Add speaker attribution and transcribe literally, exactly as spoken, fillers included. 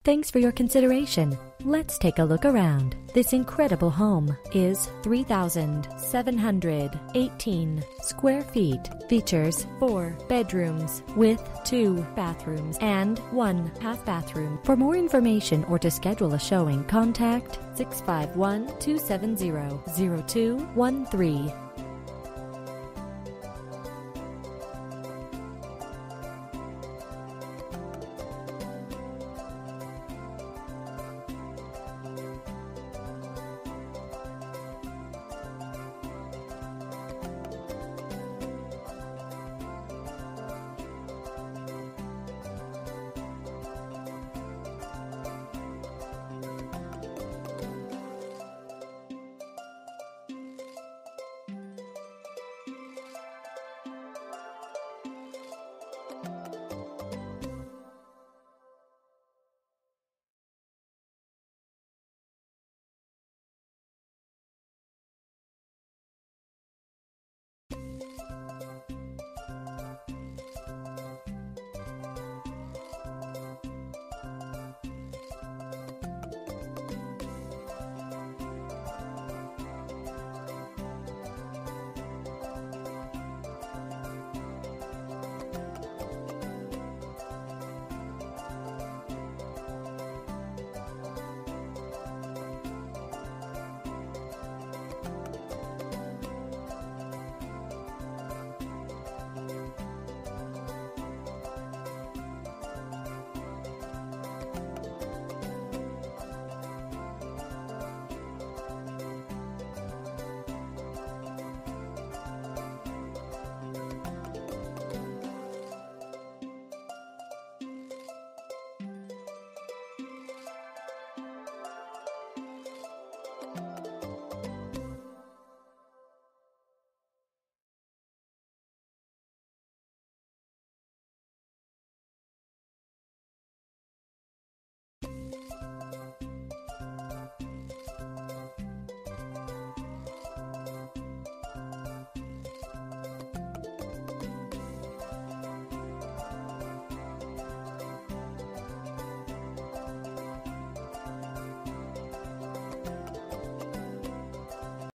Speaker 1: Thanks for your consideration. Let's take a look around. This incredible home is three thousand seven hundred eighteen square feet. Features four bedrooms with two bathrooms and one half bathroom. For more information or to schedule a showing, contact six five one, two seven zero, zero two one three.